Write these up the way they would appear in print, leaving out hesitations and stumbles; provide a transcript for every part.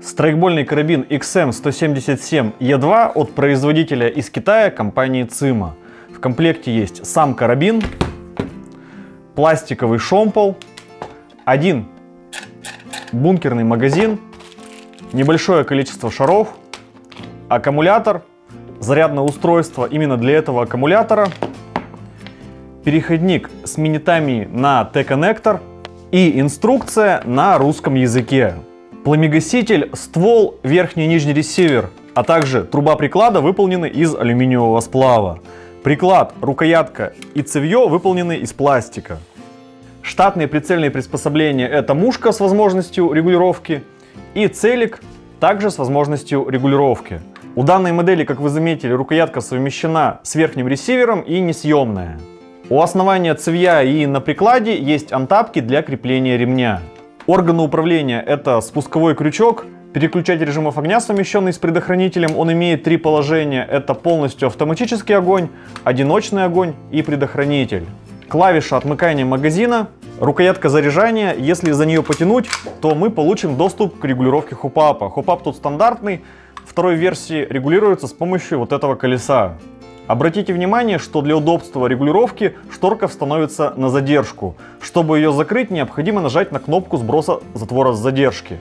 Страйкбольный карабин XM177E2 от производителя из Китая компании Cima. В комплекте есть сам карабин, пластиковый шомпол, один бункерный магазин, небольшое количество шаров, аккумулятор, зарядное устройство именно для этого аккумулятора, переходник с минитами на T-коннектор и инструкция на русском языке. Пламегаситель, ствол, верхний и нижний ресивер, а также труба приклада выполнены из алюминиевого сплава. Приклад, рукоятка и цевье выполнены из пластика. Штатные прицельные приспособления — это мушка с возможностью регулировки и целик, также с возможностью регулировки. У данной модели, как вы заметили, рукоятка совмещена с верхним ресивером и несъемная. У основания цевья и на прикладе есть антапки для крепления ремня. Органы управления — это спусковой крючок, переключатель режимов огня, совмещенный с предохранителем. Он имеет три положения. Это полностью автоматический огонь, одиночный огонь и предохранитель. Клавиша отмыкания магазина, рукоятка заряжания. Если за нее потянуть, то мы получим доступ к регулировке хупапа. Хупап тут стандартный, второй версии регулируется с помощью вот этого колеса. Обратите внимание, что для удобства регулировки шторка становится на задержку. Чтобы ее закрыть, необходимо нажать на кнопку сброса затвора с задержки.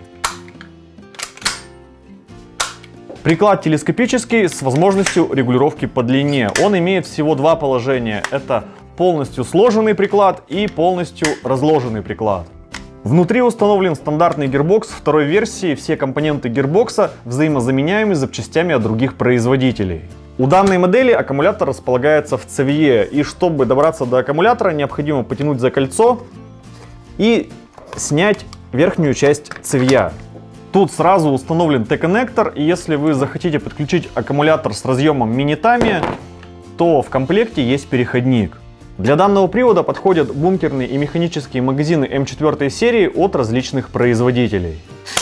Приклад телескопический с возможностью регулировки по длине. Он имеет всего два положения. Это полностью сложенный приклад и полностью разложенный приклад. Внутри установлен стандартный гирбокс второй версии. Все компоненты гирбокса взаимозаменяемы запчастями от других производителей. У данной модели аккумулятор располагается в цевье, и чтобы добраться до аккумулятора, необходимо потянуть за кольцо и снять верхнюю часть цевья. Тут сразу установлен T-коннектор, и если вы захотите подключить аккумулятор с разъемом мини-тами, то в комплекте есть переходник. Для данного привода подходят бункерные и механические магазины М4 серии от различных производителей.